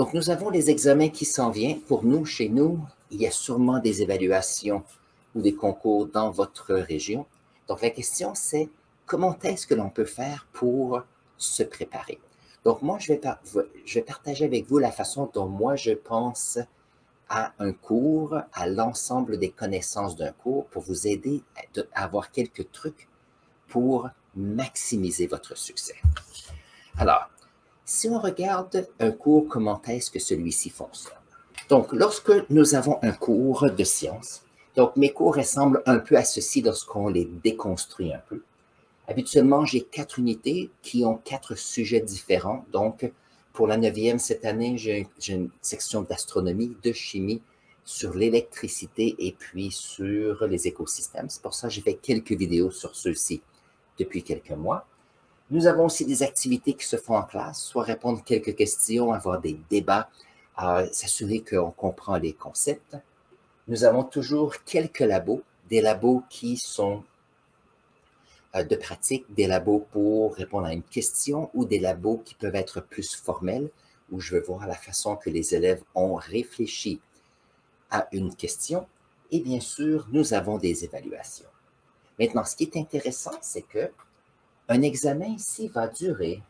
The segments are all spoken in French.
Donc, nous avons les examens qui s'en viennent. Pour nous, chez nous, il y a sûrement des évaluations ou des concours dans votre région. Donc, la question, c'est comment est-ce que l'on peut faire pour se préparer? Donc, moi, je vais partager avec vous la façon dont moi, je pense à un cours, à l'ensemble des connaissances d'un cours pour vous aider à avoir quelques trucs pour maximiser votre succès. Alors, si on regarde un cours, comment est-ce que celui-ci fonctionne? Donc, lorsque nous avons un cours de sciences, donc mes cours ressemblent un peu à ceci lorsqu'on les déconstruit un peu. Habituellement, j'ai 4 unités qui ont 4 sujets différents. Donc, pour la 9e cette année, j'ai une section d'astronomie, de chimie, sur l'électricité et puis sur les écosystèmes. C'est pour ça que j'ai fait quelques vidéos sur ceux-ci depuis quelques mois. Nous avons aussi des activités qui se font en classe, soit répondre quelques questions, avoir des débats, s'assurer qu'on comprend les concepts. Nous avons toujours quelques labos, des labos qui sont de pratique, des labos pour répondre à une question ou des labos qui peuvent être plus formels, où je veux voir la façon que les élèves ont réfléchi à une question. Et bien sûr, nous avons des évaluations. Maintenant, ce qui est intéressant, c'est que un examen ici va durer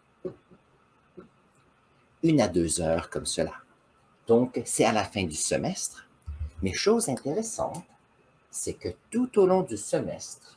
1 à 2 heures comme cela. Donc, c'est à la fin du semestre. Mais chose intéressante, c'est que tout au long du semestre,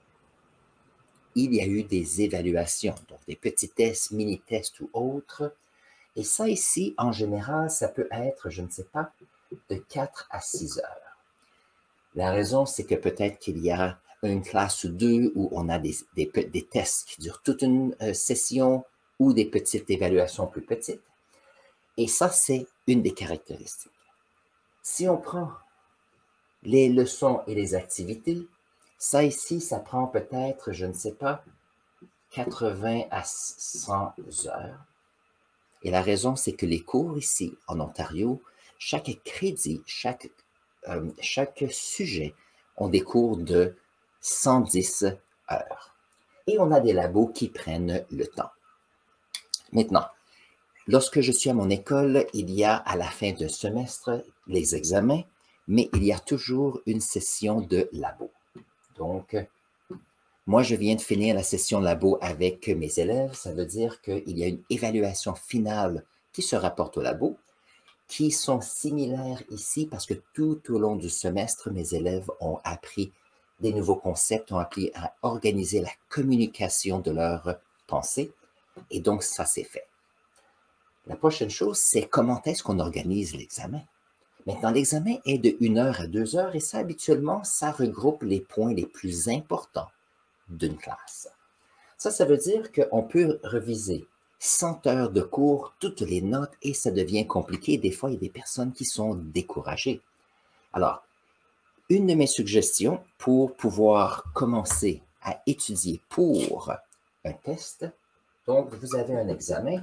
il y a eu des évaluations, donc des petits tests, mini-tests ou autres. Et ça ici, en général, ça peut être, je ne sais pas, de 4 à 6 heures. La raison, c'est que peut-être qu'il y a une classe ou deux où on a des tests qui durent toute une session ou des petites évaluations plus petites. Et ça, c'est une des caractéristiques. Si on prend les leçons et les activités, ça ici, ça prend peut-être, je ne sais pas, 80 à 100 heures. Et la raison, c'est que les cours ici, en Ontario, chaque crédit, chaque sujet ont des cours de 110 heures. Et on a des labos qui prennent le temps. Maintenant, lorsque je suis à mon école, il y a à la fin d'un semestre les examens, mais il y a toujours une session de labo. Donc, moi, je viens de finir la session labo avec mes élèves. Ça veut dire qu'il y a une évaluation finale qui se rapporte au labo, qui sont similaires ici parce que tout au long du semestre, mes élèves ont appris des nouveaux concepts, ont appris à organiser la communication de leurs pensées. Et donc, ça, c'est fait. La prochaine chose, c'est comment est-ce qu'on organise l'examen. Maintenant, l'examen est de 1 heure à 2 heures et ça, habituellement, ça regroupe les points les plus importants d'une classe. Ça veut dire qu'on peut reviser 100 heures de cours, toutes les notes, et ça devient compliqué. Des fois, il y a des personnes qui sont découragées. Alors, une de mes suggestions pour pouvoir commencer à étudier pour un test, donc vous avez un examen.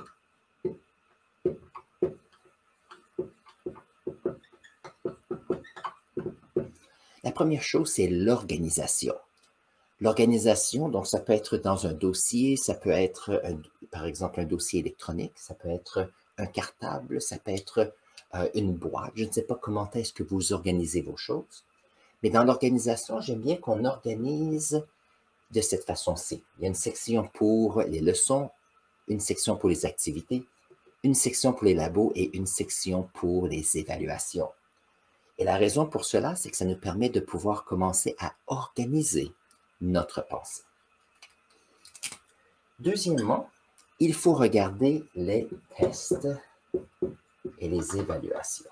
La première chose, c'est l'organisation. L'organisation, donc ça peut être dans un dossier, ça peut être par exemple un dossier électronique, ça peut être un cartable, ça peut être une boîte. Je ne sais pas comment est-ce que vous organisez vos choses, mais dans l'organisation, j'aime bien qu'on organise de cette façon-ci. Il y a une section pour les leçons, une section pour les activités, une section pour les labos et une section pour les évaluations. Et la raison pour cela, c'est que ça nous permet de pouvoir commencer à organiser notre pensée. Deuxièmement, il faut regarder les tests et les évaluations.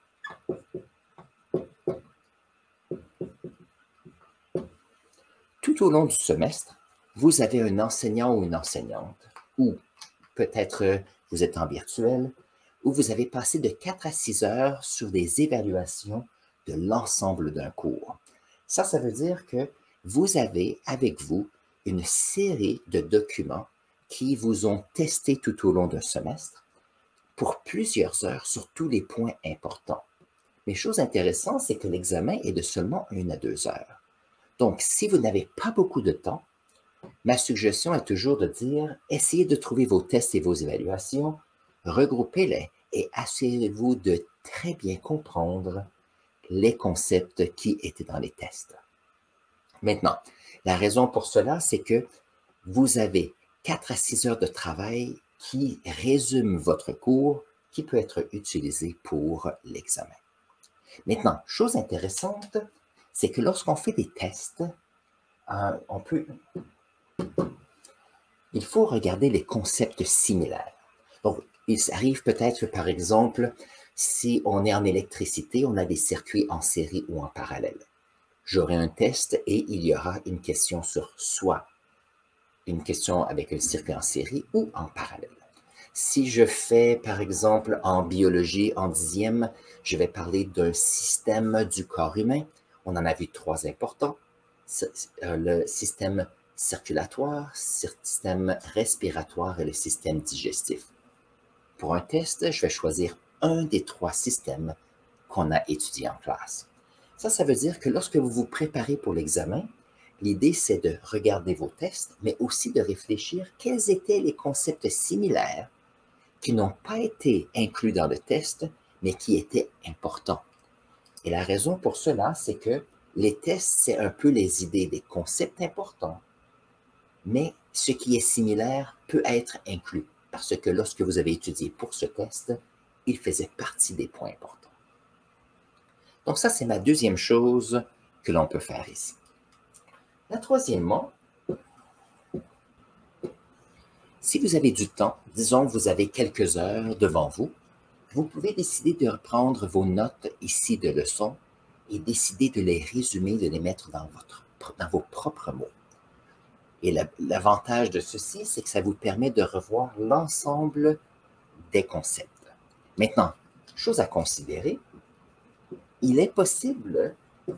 Tout au long du semestre, vous avez un enseignant ou une enseignante, ou peut-être vous êtes en virtuel, où vous avez passé de 4 à 6 heures sur des évaluations de l'ensemble d'un cours. Ça veut dire que vous avez avec vous une série de documents qui vous ont testé tout au long d'un semestre pour plusieurs heures sur tous les points importants. Mais chose intéressante, c'est que l'examen est de seulement 1 à 2 heures. Donc, si vous n'avez pas beaucoup de temps, ma suggestion est toujours de dire, essayez de trouver vos tests et vos évaluations, regroupez-les et assurez-vous de très bien comprendre les concepts qui étaient dans les tests. Maintenant, la raison pour cela, c'est que vous avez 4 à 6 heures de travail qui résument votre cours, qui peut être utilisé pour l'examen. Maintenant, chose intéressante, c'est que lorsqu'on fait des tests, il faut regarder les concepts similaires. Donc, il arrive peut-être que, par exemple, si on est en électricité, on a des circuits en série ou en parallèle. J'aurai un test et il y aura une question sur soit une question avec un circuit en série ou en parallèle. Si je fais, par exemple, en biologie, en 10e, je vais parler d'un système du corps humain. On en a vu 3 importants. Le système circulatoire, système respiratoire et le système digestif. Pour un test, je vais choisir un des 3 systèmes qu'on a étudiés en classe. Ça veut dire que lorsque vous vous préparez pour l'examen, l'idée, c'est de regarder vos tests, mais aussi de réfléchir quels étaient les concepts similaires qui n'ont pas été inclus dans le test, mais qui étaient importants. Et la raison pour cela, c'est que les tests, c'est un peu les idées des concepts importants, mais ce qui est similaire peut être inclus, parce que lorsque vous avez étudié pour ce test, il faisait partie des points importants. Donc ça, c'est ma deuxième chose que l'on peut faire ici. La troisièmement, si vous avez du temps, disons que vous avez quelques heures devant vous, vous pouvez décider de reprendre vos notes ici de leçons et décider de les résumer, de les mettre dans vos propres mots. Et l'avantage de ceci, c'est que ça vous permet de revoir l'ensemble des concepts. Maintenant, chose à considérer, il est possible,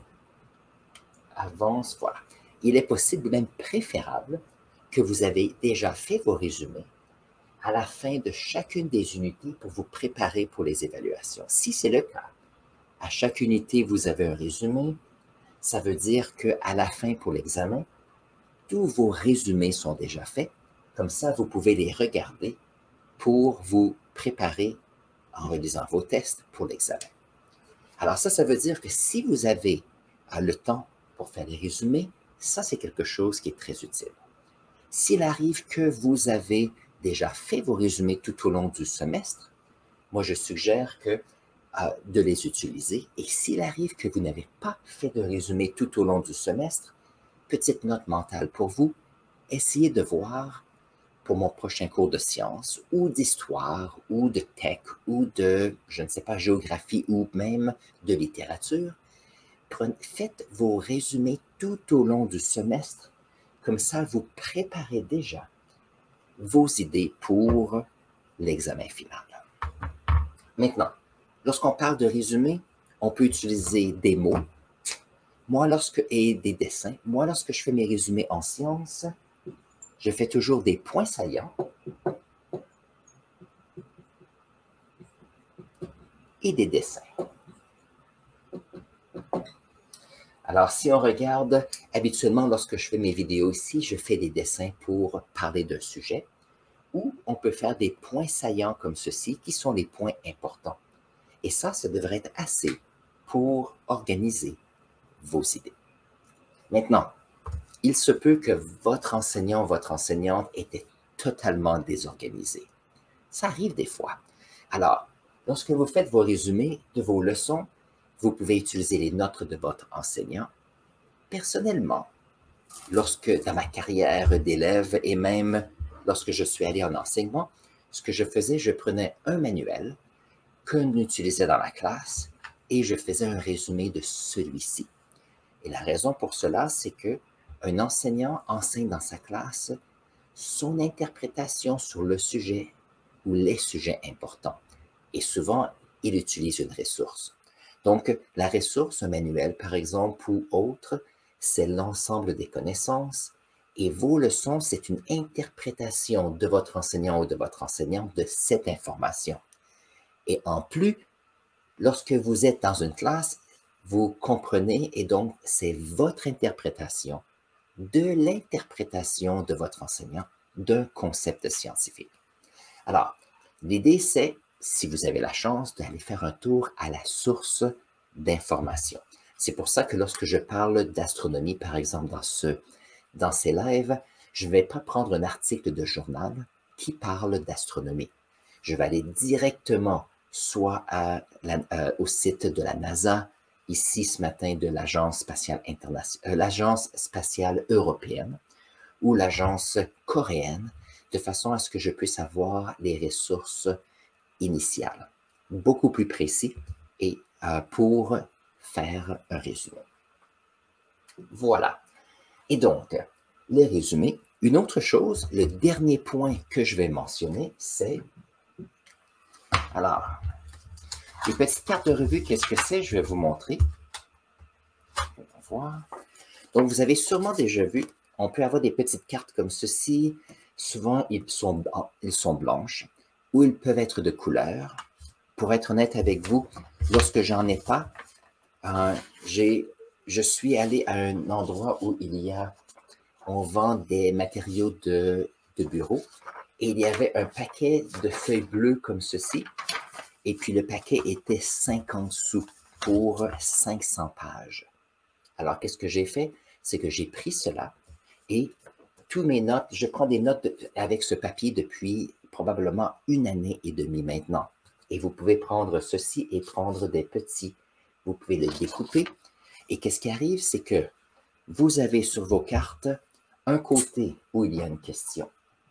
il est possible, même préférable, que vous avez déjà fait vos résumés à la fin de chacune des unités pour vous préparer pour les évaluations. Si c'est le cas, à chaque unité, vous avez un résumé, ça veut dire qu'à la fin pour l'examen, tous vos résumés sont déjà faits. Comme ça, vous pouvez les regarder pour vous préparer en relisant vos tests pour l'examen. Alors ça veut dire que si vous avez le temps pour faire les résumés, ça, c'est quelque chose qui est très utile. S'il arrive que vous avez déjà fait vos résumés tout au long du semestre, moi, je suggère de les utiliser. Et s'il arrive que vous n'avez pas fait de résumé tout au long du semestre, petite note mentale pour vous, essayez de voir pour mon prochain cours de sciences ou d'histoire ou de tech ou de, je ne sais pas, géographie ou même de littérature. Faites vos résumés tout au long du semestre. Comme ça, vous préparez déjà vos idées pour l'examen final. Maintenant, lorsqu'on parle de résumé, on peut utiliser des mots et des dessins. Moi, lorsque je fais mes résumés en sciences, je fais toujours des points saillants et des dessins. Alors, si on regarde, habituellement, lorsque je fais mes vidéos ici, je fais des dessins pour parler d'un sujet, ou on peut faire des points saillants comme ceci, qui sont les points importants. Et ça devrait être assez pour organiser vos idées. Maintenant, il se peut que votre enseignant ou votre enseignante était totalement désorganisé. Ça arrive des fois. Alors, lorsque vous faites vos résumés de vos leçons, vous pouvez utiliser les notes de votre enseignant. Personnellement, dans ma carrière d'élève et même lorsque je suis allé en enseignement, ce que je faisais, je prenais un manuel qu'on utilisait dans la classe et je faisais un résumé de celui-ci. Et la raison pour cela, c'est qu'un enseignant enseigne dans sa classe son interprétation sur le sujet ou les sujets importants. Et souvent, il utilise une ressource. Donc, la ressource, un manuel par exemple ou autre, c'est l'ensemble des connaissances et vos leçons, c'est une interprétation de votre enseignant ou de votre enseignante de cette information. Et en plus, lorsque vous êtes dans une classe, vous comprenez et donc c'est votre interprétation de votre enseignant d'un concept scientifique. Alors, l'idée c'est si vous avez la chance, d'aller faire un tour à la source d'information. C'est pour ça que lorsque je parle d'astronomie, par exemple, dans ces lives, je ne vais pas prendre un article de journal qui parle d'astronomie. Je vais aller directement soit au site de la NASA, ici ce matin de l'Agence spatiale l'Agence spatiale européenne ou l'Agence coréenne, de façon à ce que je puisse avoir les ressources initiales, beaucoup plus précis et pour faire un résumé. Voilà. Et donc, les résumés. Une autre chose, le dernier point que je vais mentionner, c'est... Alors, les petites cartes de revue, qu'est-ce que c'est? Je vais vous montrer. On va voir. Donc, vous avez sûrement déjà vu, on peut avoir des petites cartes comme ceci. Souvent, ils sont blanches ou ils peuvent être de couleur. Pour être honnête avec vous, lorsque j'en ai pas, je suis allé à un endroit où on vend des matériaux de bureau et il y avait un paquet de feuilles bleues comme ceci et puis le paquet était 50 sous pour 500 pages. Alors, qu'est-ce que j'ai fait? C'est que j'ai pris cela et toutes mes notes, je prends des notes avec ce papier depuis probablement 1 année et demie maintenant. Et vous pouvez prendre ceci et prendre des petits. Vous pouvez les découper. Et qu'est-ce qui arrive? C'est que vous avez sur vos cartes un côté où il y a une question.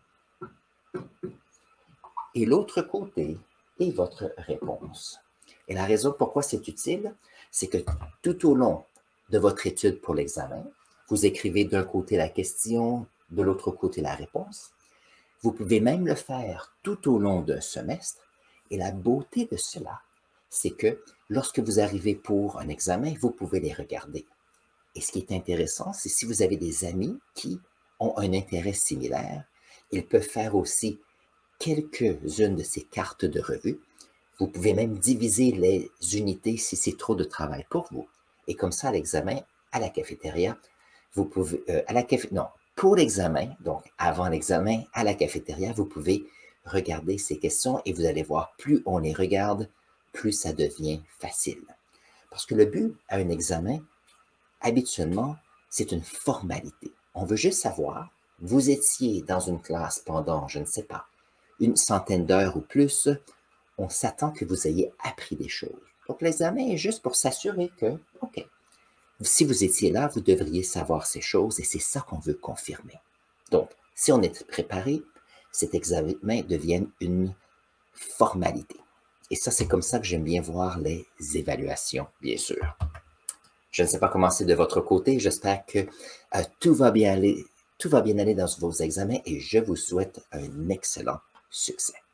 Et l'autre côté est votre réponse. Et la raison pourquoi c'est utile, c'est que tout au long de votre étude pour l'examen, vous écrivez d'un côté la question, de l'autre côté la réponse. Vous pouvez même le faire tout au long d'un semestre. Et la beauté de cela, c'est que lorsque vous arrivez pour un examen, vous pouvez les regarder. Et ce qui est intéressant, c'est si vous avez des amis qui ont un intérêt similaire, ils peuvent faire aussi quelques-unes de ces cartes de revue. Vous pouvez même diviser les unités si c'est trop de travail pour vous. Et comme ça, à l'examen, à la cafétéria, vous pouvez, pour l'examen, donc avant l'examen, à la cafétéria, vous pouvez regarder ces questions et vous allez voir, plus on les regarde, plus ça devient facile. Parce que le but à un examen, habituellement, c'est une formalité. On veut juste savoir, vous étiez dans une classe pendant, je ne sais pas, 100 d'heures ou plus, on s'attend que vous ayez appris des choses. Donc, l'examen est juste pour s'assurer que, OK, si vous étiez là, vous devriez savoir ces choses et c'est ça qu'on veut confirmer. Donc, si on est préparé, cet examen devient une formalité. Et ça, c'est comme ça que j'aime bien voir les évaluations, bien sûr. Je ne sais pas comment c'est de votre côté. J'espère que tout va bien aller dans vos examens et je vous souhaite un excellent succès.